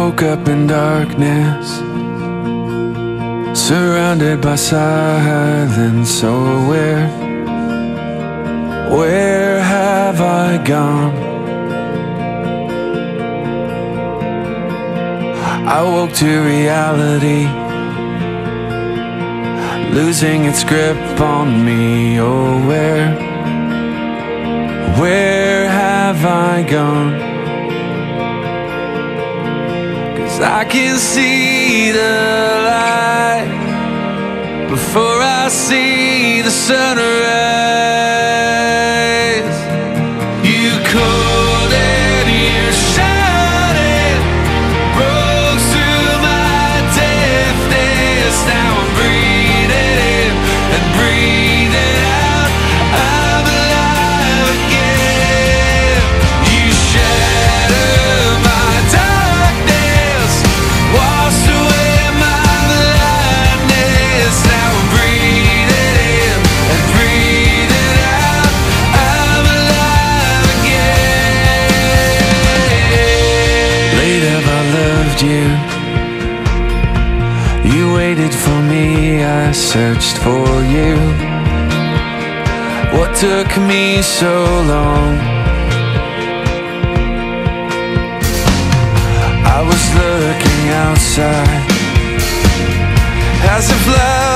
woke up in darkness, surrounded by silence. So where have I gone? I woke to reality, losing its grip on me. Oh, where have I gone? 'Cause I can see the light before I see the sunrise. You called and you shouted, broke through my deafness. Now I'm breathing in and breathing out. I'm alive again. You shattered my darkness, washed away my blindness. Now I'm breathing in and breathing out. I'm alive again. Late have I loved you. You waited for me, I searched for you. What took me so long? I was looking outside as if love